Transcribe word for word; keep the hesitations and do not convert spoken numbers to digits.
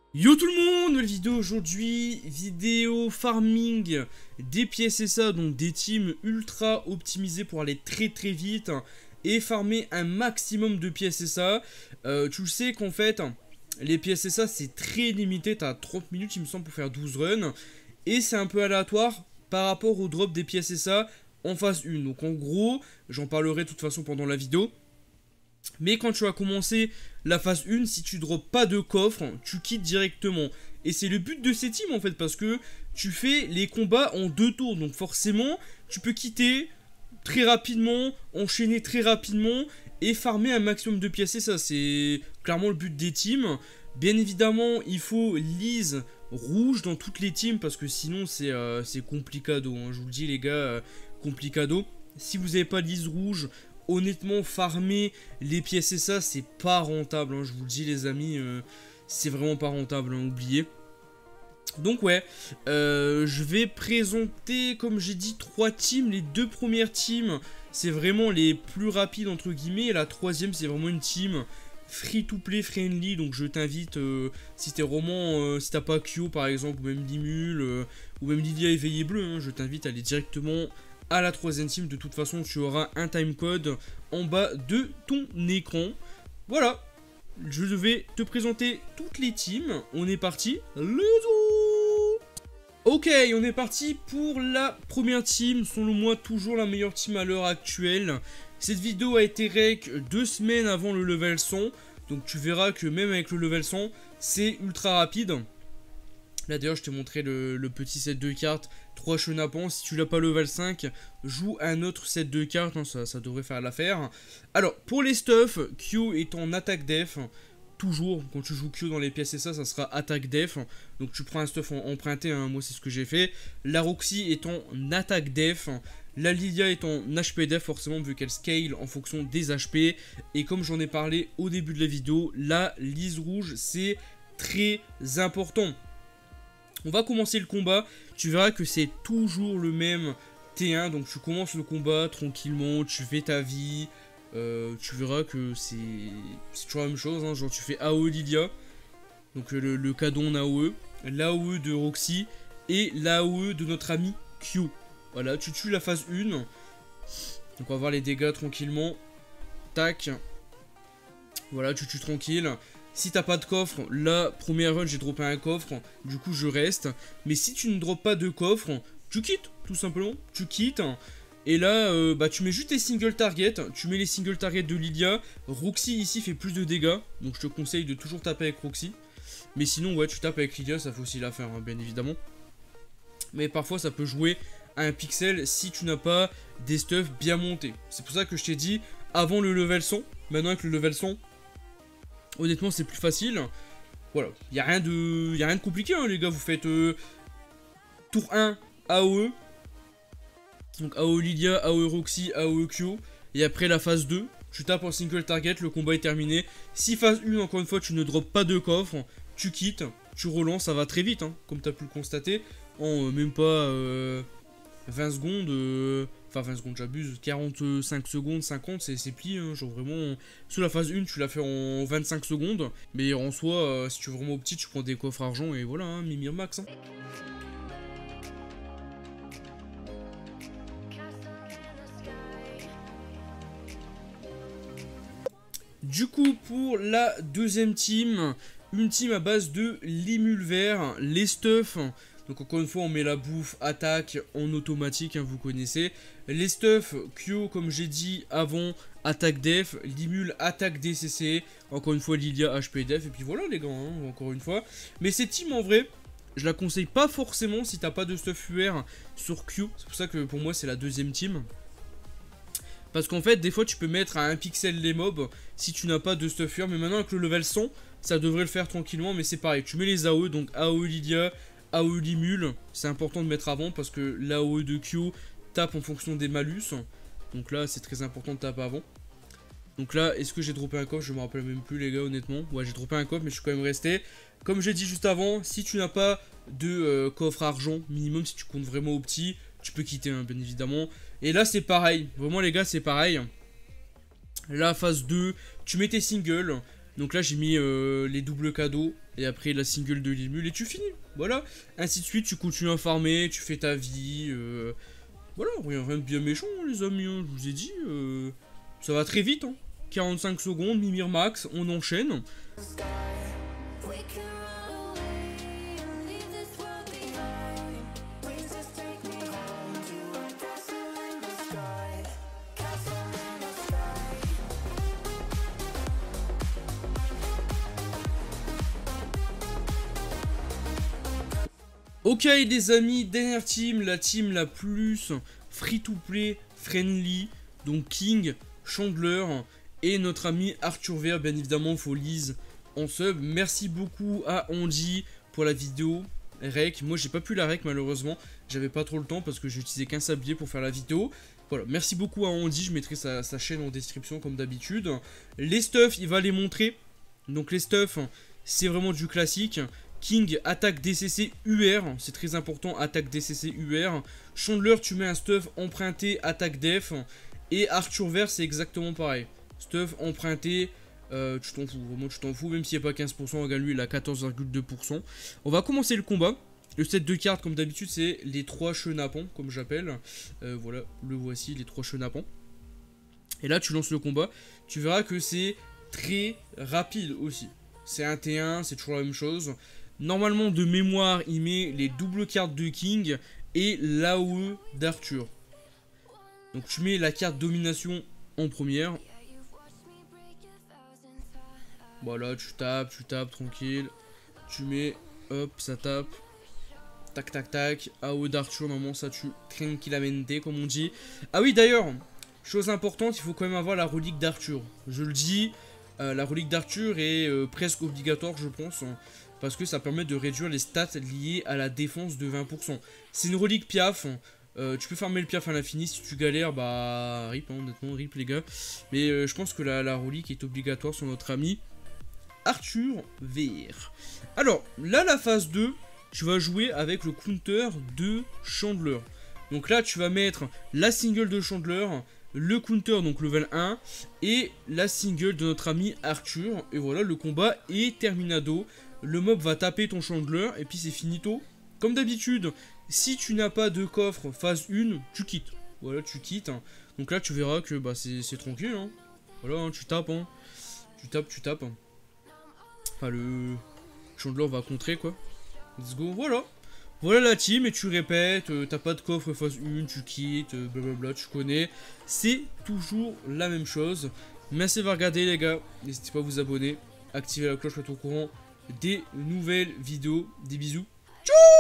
Yo tout le monde, nouvelle vidéo aujourd'hui, vidéo farming des pièces S A, donc des teams ultra optimisés pour aller très très vite et farmer un maximum de pièces S A. Euh, tu le sais qu'en fait, les pièces S A c'est très limité, t'as trente minutes il me semble pour faire douze runs et c'est un peu aléatoire par rapport au drop des pièces S A en phase un. Donc en gros, j'en parlerai de toute façon pendant la vidéo. Mais quand tu vas commencer la phase un, si tu drops pas de coffre, tu quittes directement. Et c'est le but de ces teams en fait, parce que tu fais les combats en deux tours. Donc forcément, tu peux quitter très rapidement, enchaîner très rapidement et farmer un maximum de pièces. Et ça, c'est clairement le but des teams. Bien évidemment, il faut lise rouge dans toutes les teams, parce que sinon c'est euh, complicado. Hein. Je vous le dis les gars, euh, complicado. Si vous n'avez pas de lise rouge, honnêtement, farmer les pièces S A, c'est pas rentable, hein, je vous le dis les amis, euh, c'est vraiment pas rentable, hein, oubliez. Donc ouais, euh, je vais présenter, comme j'ai dit, trois teams. Les deux premières teams, c'est vraiment les plus rapides entre guillemets, et la troisième, c'est vraiment une team free-to-play friendly. Donc je t'invite, euh, si t'es vraiment, euh, si t'as pas Kyo par exemple, ou même Limul, euh, ou même Lilia éveillé bleu, hein, je t'invite à aller directement à la troisième team. De toute façon, tu auras un timecode en bas de ton écran. Voilà, je vais te présenter toutes les teams. On est parti, let's go. Ok, on est parti pour la première team, selon moi toujours la meilleure team à l'heure actuelle. Cette vidéo a été rec deux semaines avant le level cent, donc tu verras que même avec le level cent, c'est ultra rapide. Là d'ailleurs je t'ai montré le, le petit set de cartes, trois chenapans. Si tu l'as pas level cinq, joue un autre set de cartes, hein, ça, ça devrait faire l'affaire. Alors pour les stuffs, Q est en attaque def. Toujours, quand tu joues Q dans les pièces et ça, ça sera attaque def. Donc tu prends un stuff en emprunté, hein, moi c'est ce que j'ai fait. La Roxy est en attaque def. La Lilia est en H P def, forcément, vu qu'elle scale en fonction des H P. Et comme j'en ai parlé au début de la vidéo, la lise rouge, c'est très important. On va commencer le combat, tu verras que c'est toujours le même T un, donc tu commences le combat tranquillement, tu fais ta vie, euh, tu verras que c'est toujours la même chose, hein, genre tu fais A O E Lilia, donc le, le cadon A O E, l'A O E de Roxy et l'A O E de notre ami Q. Voilà, tu tues la phase un, donc on va voir les dégâts tranquillement, tac, voilà, tu tues tranquille. Si t'as pas de coffre, la première run j'ai droppé un coffre, du coup je reste. Mais si tu ne drops pas de coffre, tu quittes, tout simplement, tu quittes. Et là, euh, bah tu mets juste tes single targets, tu mets les single targets de Lilia. Roxy ici fait plus de dégâts, donc je te conseille de toujours taper avec Roxy. Mais sinon, ouais, tu tapes avec Lilia, ça faut aussi la faire, hein, bien évidemment. Mais parfois ça peut jouer à un pixel si tu n'as pas des stuffs bien montés. C'est pour ça que je t'ai dit, avant le level cent, maintenant avec le level cent, honnêtement, c'est plus facile. Voilà, il n'y a rien de y a rien de compliqué, hein, les gars. Vous faites euh, tour un, A O E. Donc A O E Lilia, A O E Roxy, A O E Q. Et après la phase deux, tu tapes en single target, le combat est terminé. Si phase un, encore une fois, tu ne drops pas de coffre, tu quittes, tu relances, ça va très vite, hein, comme tu as pu le constater. En euh, même pas euh, vingt secondes... Euh, Enfin vingt secondes j'abuse, quarante-cinq secondes, cinquante c'est plié, hein, genre vraiment, sur la phase un tu l'as fait en vingt-cinq secondes, mais en soi, euh, si tu veux vraiment petit, tu prends des coffres argent et voilà, hein, Mimir Max. Hein. Du coup, pour la deuxième team, une team à base de Limul vert, les stuffs. Donc encore une fois, on met la bouffe attaque en automatique, hein, vous connaissez. Les stuffs, Q, comme j'ai dit avant, attaque def, Limul attaque D C C, encore une fois Lilia H P def, et puis voilà les gars, hein, encore une fois. Mais cette team en vrai, je la conseille pas forcément si t'as pas de stuff U R sur Q, c'est pour ça que pour moi c'est la deuxième team. Parce qu'en fait, des fois tu peux mettre à un pixel les mobs si tu n'as pas de stuff U R, mais maintenant avec le level cent, ça devrait le faire tranquillement, mais c'est pareil, tu mets les A O E, donc A O E Lilia, A O E Limul, c'est important de mettre avant parce que l'A O E de Q tape en fonction des malus. Donc là, c'est très important de taper avant. Donc là, est-ce que j'ai droppé un coffre? Je me rappelle même plus, les gars, honnêtement. Ouais, j'ai droppé un coffre, mais je suis quand même resté. Comme j'ai dit juste avant, si tu n'as pas de euh, coffre argent, minimum, si tu comptes vraiment au petit, tu peux quitter, hein, bien évidemment. Et là, c'est pareil. Vraiment, les gars, c'est pareil. La phase deux, tu mets tes singles. Donc là j'ai mis euh, les doubles cadeaux et après la single de Lille Mule et tu finis. Voilà, ainsi de suite, tu continues à farmer, tu fais ta vie. Euh... Voilà, rien, rien de bien méchant les amis, hein, je vous ai dit. Euh... Ça va très vite, hein. quarante-cinq secondes, Mimir Max, on enchaîne. Ok les amis, dernière team, la team la plus free-to-play friendly, donc King, Chandler et notre ami Arthur Vert, bien évidemment Folies en sub. Merci beaucoup à Andy pour la vidéo rec. Moi j'ai pas pu la rec malheureusement, j'avais pas trop le temps parce que j'ai utilisé qu'un sablier pour faire la vidéo. Voilà, merci beaucoup à Andy, je mettrai sa, sa chaîne en description comme d'habitude. Les stuffs, il va les montrer. Donc les stuffs, c'est vraiment du classique. King, attaque D C C U R, c'est très important, attaque D C C U R. Chandler, tu mets un stuff emprunté, attaque def. Et Arthur Vert, c'est exactement pareil. Stuff emprunté, euh, tu t'en fous, vraiment tu t'en fous, même s'il n'y a pas quinze pour cent, regarde lui, il a quatorze virgule deux pour cent. On va commencer le combat. Le set de cartes, comme d'habitude, c'est les trois chenapans, comme j'appelle. Euh, voilà, le voici, les trois chenapans. Et là, tu lances le combat. Tu verras que c'est très rapide aussi. C'est un T un, c'est toujours la même chose. Normalement, de mémoire, il met les doubles cartes de King et l'A O E d'Arthur. Donc tu mets la carte domination en première. Voilà, tu tapes, tu tapes, tranquille. Tu mets, hop, ça tape. Tac, tac, tac. A O E d'Arthur, normalement, ça tue tranquillamente, comme on dit. Ah oui, d'ailleurs, chose importante, il faut quand même avoir la relique d'Arthur. Je le dis, euh, la relique d'Arthur est euh, presque obligatoire, je pense. Hein. Parce que ça permet de réduire les stats liées à la défense de vingt pour cent. C'est une relique Piaf. Euh, tu peux farmer le Piaf à l'infini. Si tu galères, bah rip, hein, honnêtement, rip les gars. Mais euh, je pense que la, la relique est obligatoire sur notre ami Arthur Vert. Alors, là, la phase deux, tu vas jouer avec le counter de Chandler. Donc là, tu vas mettre la single de Chandler, le counter, donc level un, et la single de notre ami Arthur. Et voilà, le combat est terminado. Le mob va taper ton Chandler et puis c'est finito. Comme d'habitude, si tu n'as pas de coffre phase un, tu quittes. Voilà, tu quittes. Hein. Donc là, tu verras que bah, c'est tranquille. Hein. Voilà, hein, tu tapes. Hein. Tu tapes, tu tapes. Hein. Enfin, le Chandler va contrer, quoi. Let's go, voilà. Voilà la team, et tu répètes, euh, t'as pas de coffre phase un, tu quittes, euh, blablabla, tu connais. C'est toujours la même chose. Merci d'avoir regardé, les gars. N'hésitez pas à vous abonner, activer la cloche pour être au courant des nouvelles vidéos. Des bisous. Ciao!